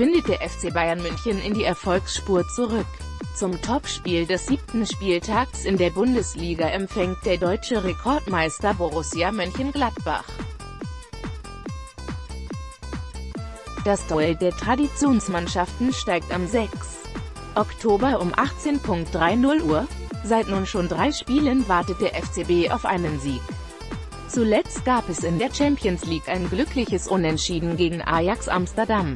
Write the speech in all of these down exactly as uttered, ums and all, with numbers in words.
findet der F C Bayern München in die Erfolgsspur zurück. Zum Topspiel des siebten Spieltags in der Bundesliga empfängt der deutsche Rekordmeister Borussia Mönchengladbach. Das Duell der Traditionsmannschaften steigt am sechsten Oktober um achtzehn Uhr dreißig Uhr. Seit nun schon drei Spielen wartet der F C B auf einen Sieg. Zuletzt gab es in der Champions League ein glückliches Unentschieden gegen Ajax Amsterdam.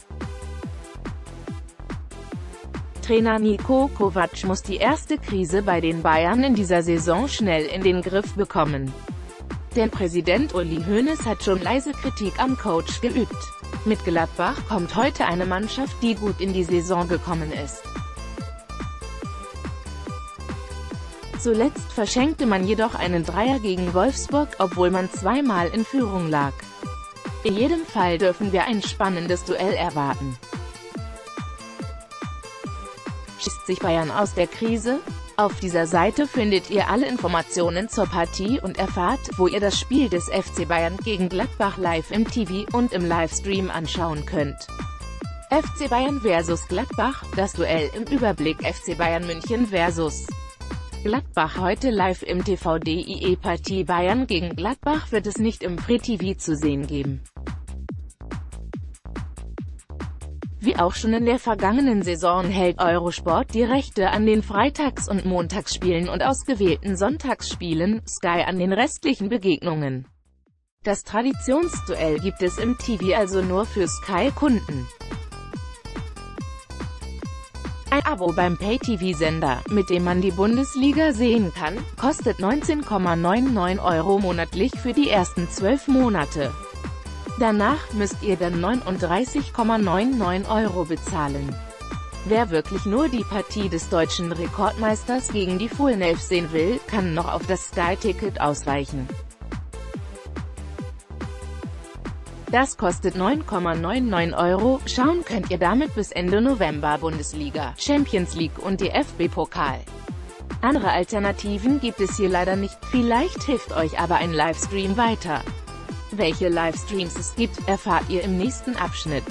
Trainer Niko Kovac muss die erste Krise bei den Bayern in dieser Saison schnell in den Griff bekommen. Denn Präsident Uli Hoeneß hat schon leise Kritik am Coach geübt. Mit Gladbach kommt heute eine Mannschaft, die gut in die Saison gekommen ist. Zuletzt verschenkte man jedoch einen Dreier gegen Wolfsburg, obwohl man zweimal in Führung lag. In jedem Fall dürfen wir ein spannendes Duell erwarten. Schießt sich Bayern aus der Krise? Auf dieser Seite findet ihr alle Informationen zur Partie und erfahrt, wo ihr das Spiel des F C Bayern gegen Gladbach live im T V und im Livestream anschauen könnt. F C Bayern versus Gladbach, das Duell im Überblick. F C Bayern München versus Gladbach heute live im T V. Die Partie Bayern gegen Gladbach wird es nicht im Free T V zu sehen geben. Wie auch schon in der vergangenen Saison hält Eurosport die Rechte an den Freitags- und Montagsspielen und ausgewählten Sonntagsspielen, Sky an den restlichen Begegnungen. Das Traditionsduell gibt es im T V also nur für Sky-Kunden. Ein Abo beim Pay-T V-Sender, mit dem man die Bundesliga sehen kann, kostet neunzehn Komma neunundneunzig Euro monatlich für die ersten zwölf Monate. Danach müsst ihr dann neununddreißig Komma neunundneunzig Euro bezahlen. Wer wirklich nur die Partie des deutschen Rekordmeisters gegen die Fohlen Elf sehen will, kann noch auf das Sky-Ticket ausweichen. Das kostet neun Komma neunundneunzig Euro, schauen könnt ihr damit bis Ende November Bundesliga, Champions League und D F B-Pokal. Andere Alternativen gibt es hier leider nicht, vielleicht hilft euch aber ein Livestream weiter. Welche Livestreams es gibt, erfahrt ihr im nächsten Abschnitt.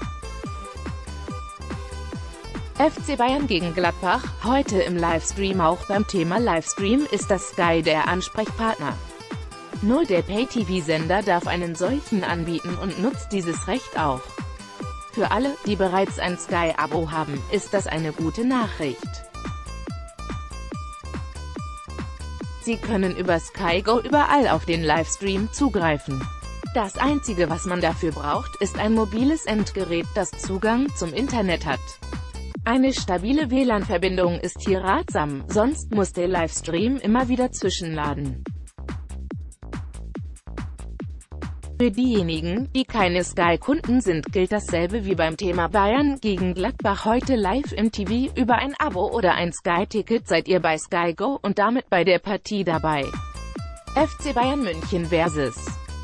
F C Bayern gegen Gladbach, heute im Livestream. Auch beim Thema Livestream ist das Sky der Ansprechpartner. Nur der Pay-T V-Sender darf einen solchen anbieten und nutzt dieses Recht auch. Für alle, die bereits ein Sky-Abo haben, ist das eine gute Nachricht. Sie können über Sky Go überall auf den Livestream zugreifen. Das Einzige, was man dafür braucht, ist ein mobiles Endgerät, das Zugang zum Internet hat. Eine stabile W L A N-Verbindung ist hier ratsam, sonst muss der Livestream immer wieder zwischenladen. Für diejenigen, die keine Sky-Kunden sind, gilt dasselbe wie beim Thema Bayern gegen Gladbach heute live im T V. Über ein Abo oder ein Sky-Ticket seid ihr bei Sky Go und damit bei der Partie dabei. F C Bayern München versus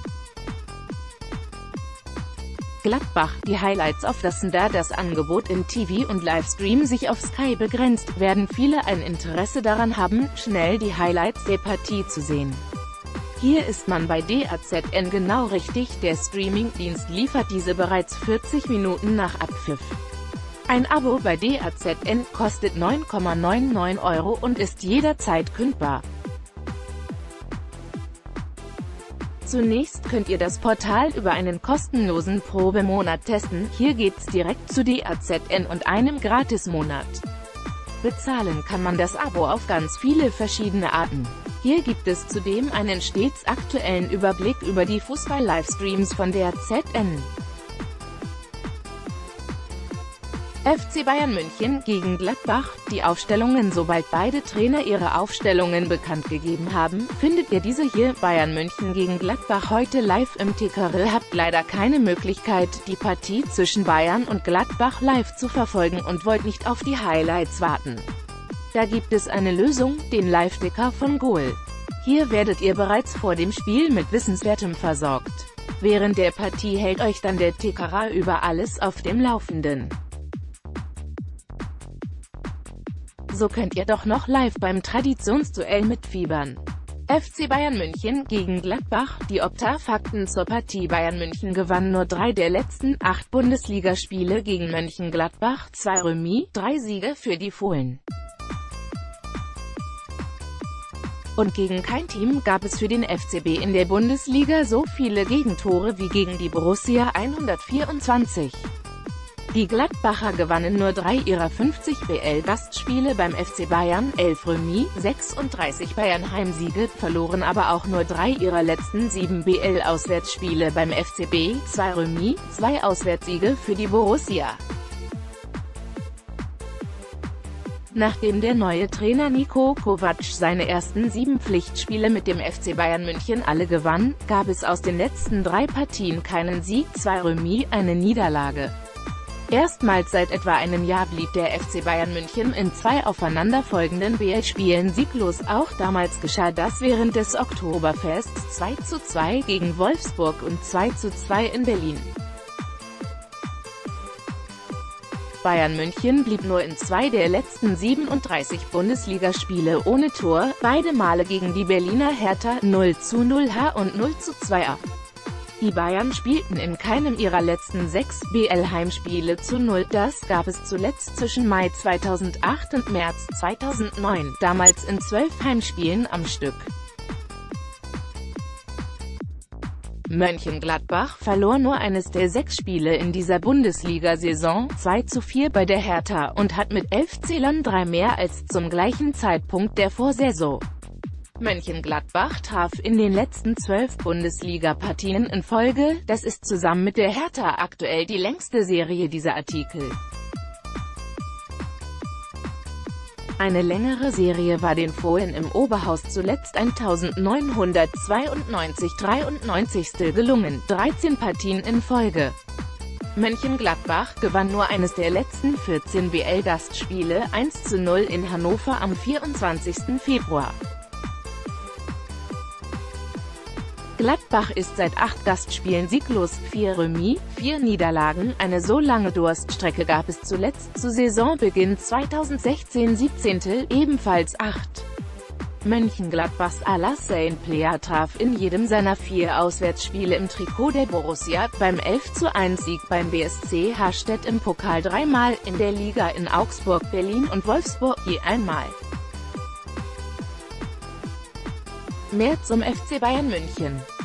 Gladbach, die Highlights auf das Da das Angebot im T V und Livestream sich auf Sky begrenzt, werden viele ein Interesse daran haben, schnell die Highlights der Partie zu sehen. Hier ist man bei D A Z N genau richtig, der Streaming-Dienst liefert diese bereits vierzig Minuten nach Abpfiff. Ein Abo bei D A Z N kostet neun Komma neunundneunzig Euro und ist jederzeit kündbar. Zunächst könnt ihr das Portal über einen kostenlosen Probemonat testen, hier geht's direkt zu D A Z N und einem Gratismonat. Bezahlen kann man das Abo auf ganz viele verschiedene Arten. Hier gibt es zudem einen stets aktuellen Überblick über die Fußball-Livestreams von der Z N. F C Bayern München gegen Gladbach, die Aufstellungen. Sobald beide Trainer ihre Aufstellungen bekannt gegeben haben, findet ihr diese hier. Bayern München gegen Gladbach heute live im Ticker. Ihr habt leider keine Möglichkeit, die Partie zwischen Bayern und Gladbach live zu verfolgen und wollt nicht auf die Highlights warten. Da gibt es eine Lösung, den Live-Ticker von Goal. Hier werdet ihr bereits vor dem Spiel mit Wissenswertem versorgt. Während der Partie hält euch dann der Ticker über alles auf dem Laufenden. So könnt ihr doch noch live beim Traditionsduell mitfiebern. F C Bayern München gegen Gladbach. Die Opta-Fakten zur Partie: Bayern München gewann nur drei der letzten acht Bundesligaspiele gegen Mönchengladbach, zwei Remis, drei Siege für die Fohlen. Und gegen kein Team gab es für den F C B in der Bundesliga so viele Gegentore wie gegen die Borussia, hundertvierundzwanzig. Die Gladbacher gewannen nur drei ihrer fünfzig B L-Gastspiele beim F C Bayern, elf Remis, sechsunddreißig Bayern-Heimsiege, verloren aber auch nur drei ihrer letzten sieben B L-Auswärtsspiele beim F C B, zwei Remis, zwei Auswärtssiege für die Borussia. Nachdem der neue Trainer Niko Kovac seine ersten sieben Pflichtspiele mit dem F C Bayern München alle gewann, gab es aus den letzten drei Partien keinen Sieg, zwei Remis, eine Niederlage. Erstmals seit etwa einem Jahr blieb der F C Bayern München in zwei aufeinanderfolgenden B L-Spielen sieglos. Auch damals geschah das während des Oktoberfests, zwei zu zwei gegen Wolfsburg und zwei zu zwei in Berlin. Bayern München blieb nur in zwei der letzten siebenunddreißig Bundesligaspiele ohne Tor, beide Male gegen die Berliner Hertha, null zu null H und null zu zwei A. Die Bayern spielten in keinem ihrer letzten sechs B L-Heimspiele zu null, das gab es zuletzt zwischen Mai zweitausendacht und März zweitausendneun, damals in zwölf Heimspielen am Stück. Mönchengladbach verlor nur eines der sechs Spiele in dieser Bundesliga-Saison, zwei zu vier bei der Hertha, und hat mit elf Zählern drei mehr als zum gleichen Zeitpunkt der Vorsaison. Mönchengladbach traf in den letzten zwölf Bundesliga-Partien in Folge, das ist zusammen mit der Hertha aktuell die längste Serie dieser Artikel. Eine längere Serie war den Fohlen im Oberhaus zuletzt eintausendneunhundertzweiundneunzig dreiundneunzig gelungen, dreizehn Partien in Folge. Mönchengladbach gewann nur eines der letzten vierzehn B L-Gastspiele, eins zu null in Hannover am vierundzwanzigsten Februar. Gladbach ist seit acht Gastspielen sieglos, vier Remis, vier Niederlagen. Eine so lange Durststrecke gab es zuletzt zu Saisonbeginn zweitausendsechzehn siebzehn, ebenfalls acht. Mönchengladbachs Alassane Player traf in jedem seiner vier Auswärtsspiele im Trikot der Borussia, beim elf zu eins Sieg beim B S C Hastedt im Pokal dreimal, in der Liga in Augsburg, Berlin und Wolfsburg je einmal. Mehr zum F C Bayern München.